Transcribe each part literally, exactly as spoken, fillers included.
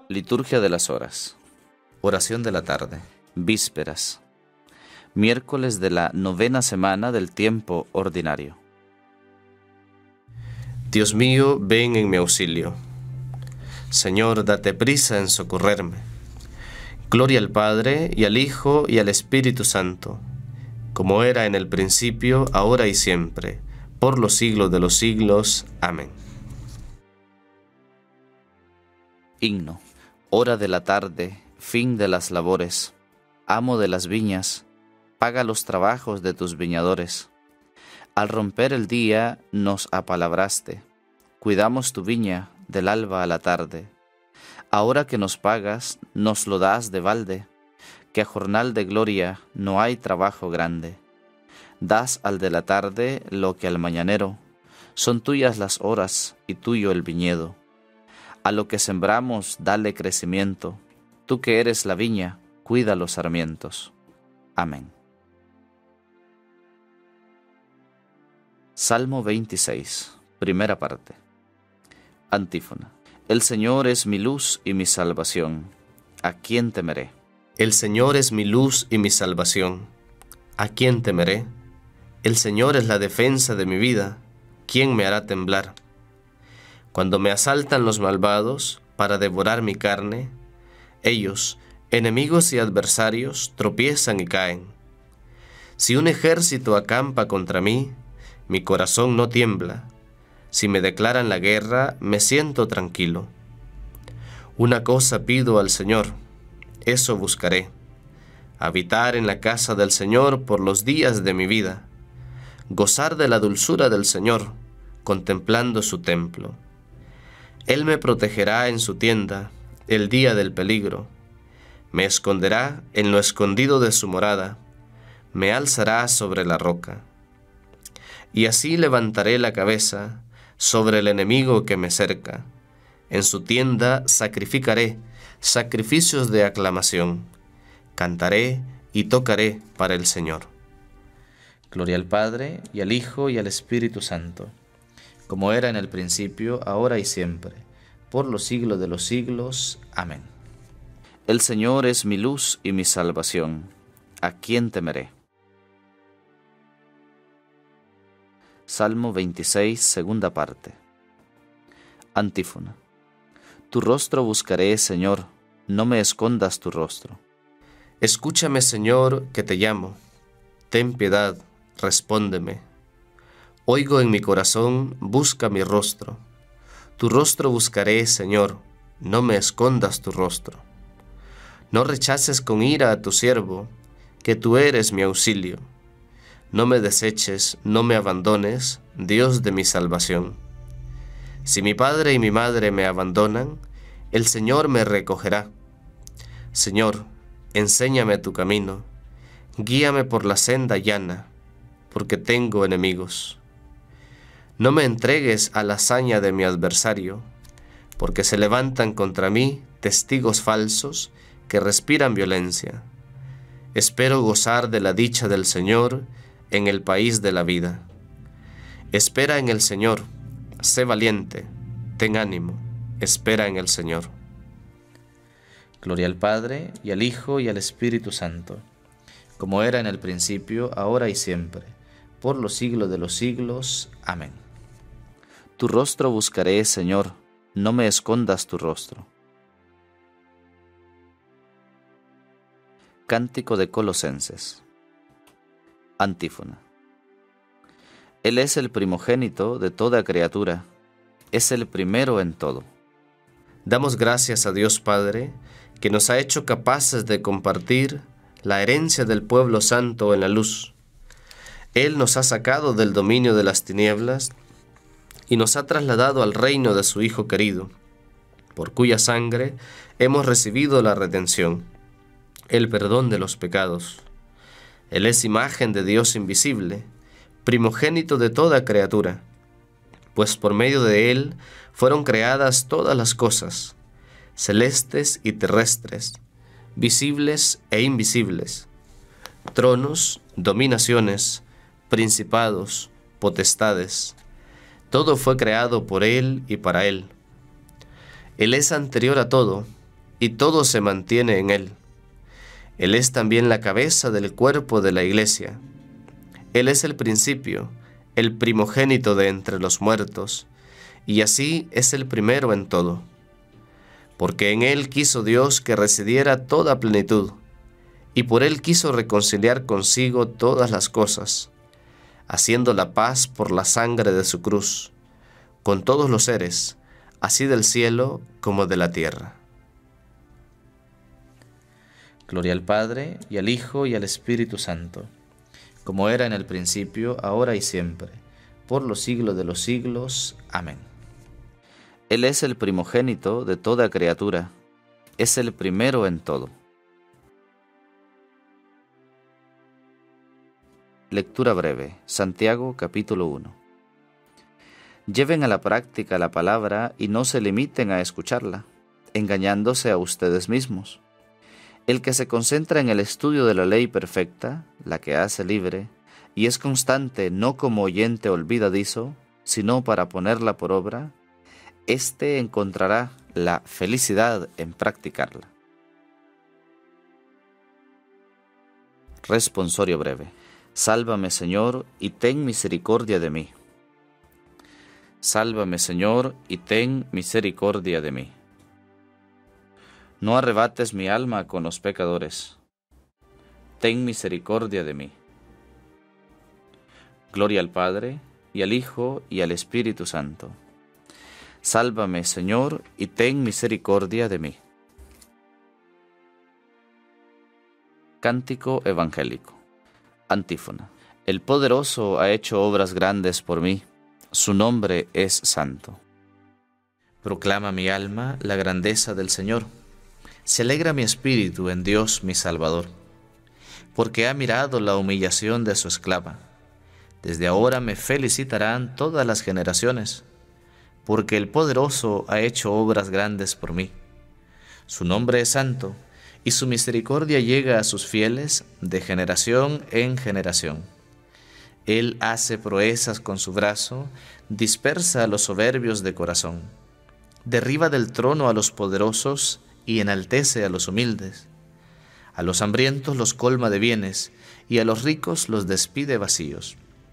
Liturgia de las horas. Oración de la tarde. Vísperas. Miércoles de la novena semana del tiempo ordinario. Dios mío, ven en mi auxilio. Señor, date prisa en socorrerme. Gloria al Padre, y al Hijo, y al Espíritu Santo, como era en el principio, ahora y siempre, por los siglos de los siglos. Amén. Himno. Hora de la tarde, fin de las labores. Amo de las viñas, paga los trabajos de tus viñadores. Al romper el día nos apalabraste. Cuidamos tu viña del alba a la tarde. Ahora que nos pagas, nos lo das de balde, que a jornal de gloria no hay trabajo grande. Das al de la tarde lo que al mañanero. Son tuyas las horas y tuyo el viñedo. A lo que sembramos, dale crecimiento. Tú que eres la viña, cuida los sarmientos. Amén. Salmo veintiséis, primera parte. Antífona. El Señor es mi luz y mi salvación. ¿A quién temeré? El Señor es mi luz y mi salvación. ¿A quién temeré? El Señor es la defensa de mi vida. ¿Quién me hará temblar? Cuando me asaltan los malvados para devorar mi carne, ellos, enemigos y adversarios, tropiezan y caen. Si un ejército acampa contra mí, mi corazón no tiembla. Si me declaran la guerra, me siento tranquilo. Una cosa pido al Señor, eso buscaré: habitar en la casa del Señor por los días de mi vida, gozar de la dulzura del Señor, contemplando su templo. Él me protegerá en su tienda el día del peligro, me esconderá en lo escondido de su morada, me alzará sobre la roca. Y así levantaré la cabeza sobre el enemigo que me cerca. En su tienda sacrificaré sacrificios de aclamación. Cantaré y tocaré para el Señor. Gloria al Padre, y al Hijo, y al Espíritu Santo, como era en el principio, ahora y siempre, por los siglos de los siglos. Amén. El Señor es mi luz y mi salvación. ¿A quién temeré? Salmo veintiséis, segunda parte. Antífona. Tu rostro buscaré, Señor, no me escondas tu rostro. Escúchame, Señor, que te llamo. Ten piedad, respóndeme. Oigo en mi corazón, busca mi rostro. Tu rostro buscaré, Señor, no me escondas tu rostro. No rechaces con ira a tu siervo, que tú eres mi auxilio. No me deseches, no me abandones, Dios de mi salvación. Si mi padre y mi madre me abandonan, el Señor me recogerá. Señor, enséñame tu camino, guíame por la senda llana, porque tengo enemigos. No me entregues a la hazaña de mi adversario, porque se levantan contra mí testigos falsos que respiran violencia. Espero gozar de la dicha del Señor en el país de la vida. Espera en el Señor, sé valiente, ten ánimo, espera en el Señor. Gloria al Padre, y al Hijo, y al Espíritu Santo, como era en el principio, ahora y siempre, por los siglos de los siglos. Amén. Tu rostro buscaré, Señor, no me escondas tu rostro. Cántico de Colosenses. Antífona. Él es el primogénito de toda criatura, es el primero en todo. Damos gracias a Dios Padre, que nos ha hecho capaces de compartir la herencia del pueblo santo en la luz. Él nos ha sacado del dominio de las tinieblas y nos ha trasladado al reino de su Hijo querido, por cuya sangre hemos recibido la redención, el perdón de los pecados. Él es imagen de Dios invisible, primogénito de toda criatura, pues por medio de Él fueron creadas todas las cosas, celestes y terrestres, visibles e invisibles, tronos, dominaciones, principados, potestades. Todo fue creado por Él y para Él. Él es anterior a todo, y todo se mantiene en Él. Él es también la cabeza del cuerpo de la Iglesia. Él es el principio, el primogénito de entre los muertos, y así es el primero en todo. Porque en Él quiso Dios que residiera toda plenitud, y por Él quiso reconciliar consigo todas las cosas, haciendo la paz por la sangre de su cruz, con todos los seres, así del cielo como de la tierra. Gloria al Padre, y al Hijo, y al Espíritu Santo, como era en el principio, ahora y siempre, por los siglos de los siglos. Amén. Él es el primogénito de toda criatura, es el primero en todo. Lectura breve, Santiago capítulo uno. Lleven a la práctica la palabra y no se limiten a escucharla, engañándose a ustedes mismos. El que se concentra en el estudio de la ley perfecta, la que hace libre, y es constante no como oyente olvidadizo, sino para ponerla por obra, éste encontrará la felicidad en practicarla. Responsorio breve. Sálvame, Señor, y ten misericordia de mí. Sálvame, Señor, y ten misericordia de mí. No arrebates mi alma con los pecadores. Ten misericordia de mí. Gloria al Padre, y al Hijo, y al Espíritu Santo. Sálvame, Señor, y ten misericordia de mí. Cántico evangélico. Antífona. El poderoso ha hecho obras grandes por mí, su nombre es santo. Proclama mi alma la grandeza del Señor. Se alegra mi espíritu en Dios mi Salvador, porque ha mirado la humillación de su esclava. Desde ahora me felicitarán todas las generaciones, porque el poderoso ha hecho obras grandes por mí. Su nombre es santo, y su misericordia llega a sus fieles de generación en generación. Él hace proezas con su brazo, dispersa a los soberbios de corazón, derriba del trono a los poderosos y enaltece a los humildes. A los hambrientos los colma de bienes, y a los ricos los despide vacíos.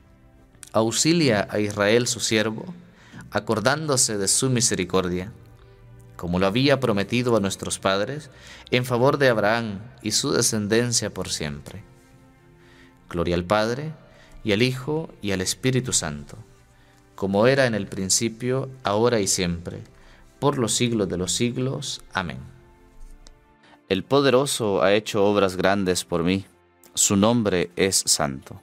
Auxilia a Israel su siervo, acordándose de su misericordia, como lo había prometido a nuestros padres, en favor de Abraham y su descendencia por siempre. Gloria al Padre, y al Hijo, y al Espíritu Santo, como era en el principio, ahora y siempre, por los siglos de los siglos. Amén. El poderoso ha hecho obras grandes por mí, su nombre es santo.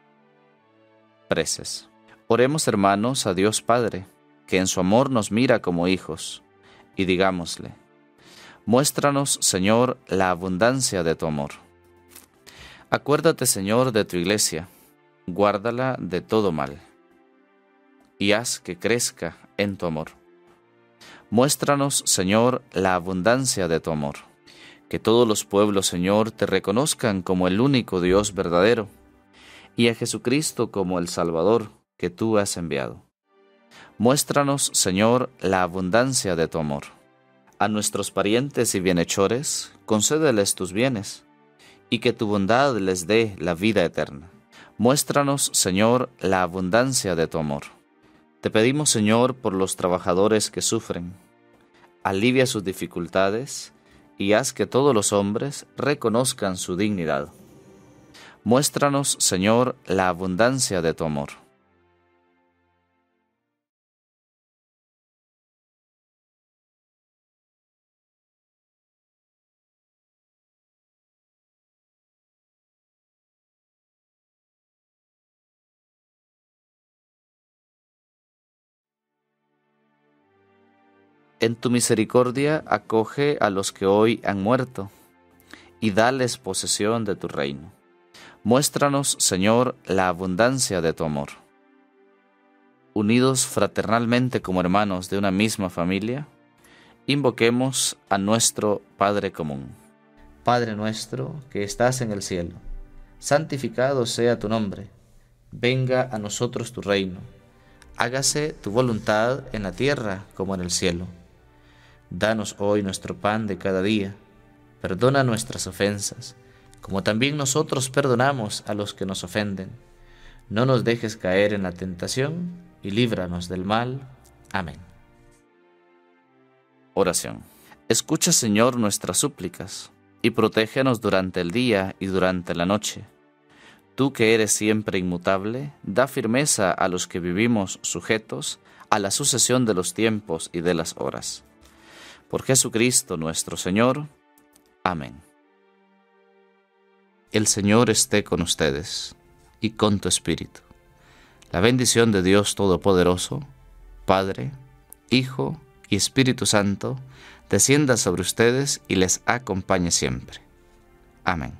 Preces. Oremos, hermanos, a Dios Padre, que en su amor nos mira como hijos, y digámosle: muéstranos, Señor, la abundancia de tu amor. Acuérdate, Señor, de tu iglesia, guárdala de todo mal, y haz que crezca en tu amor. Muéstranos, Señor, la abundancia de tu amor. Que todos los pueblos, Señor, te reconozcan como el único Dios verdadero, y a Jesucristo como el Salvador que tú has enviado. Muéstranos, Señor, la abundancia de tu amor. A nuestros parientes y bienhechores, concédeles tus bienes, y que tu bondad les dé la vida eterna. Muéstranos, Señor, la abundancia de tu amor. Te pedimos, Señor, por los trabajadores que sufren. Alivia sus dificultades y haz que todos los hombres reconozcan su dignidad. Muéstranos, Señor, la abundancia de tu amor. En tu misericordia acoge a los que hoy han muerto, y dales posesión de tu reino. Muéstranos, Señor, la abundancia de tu amor. Unidos fraternalmente como hermanos de una misma familia, invoquemos a nuestro Padre común. Padre nuestro, que estás en el cielo, santificado sea tu nombre. Venga a nosotros tu reino. Hágase tu voluntad en la tierra como en el cielo. Danos hoy nuestro pan de cada día. Perdona nuestras ofensas, como también nosotros perdonamos a los que nos ofenden. No nos dejes caer en la tentación y líbranos del mal. Amén. Oración. Escucha, Señor, nuestras súplicas, y protégenos durante el día y durante la noche. Tú que eres siempre inmutable, da firmeza a los que vivimos sujetos a la sucesión de los tiempos y de las horas. Por Jesucristo nuestro Señor. Amén. El Señor esté con ustedes y con tu espíritu. La bendición de Dios Todopoderoso, Padre, Hijo y Espíritu Santo, descienda sobre ustedes y les acompañe siempre. Amén.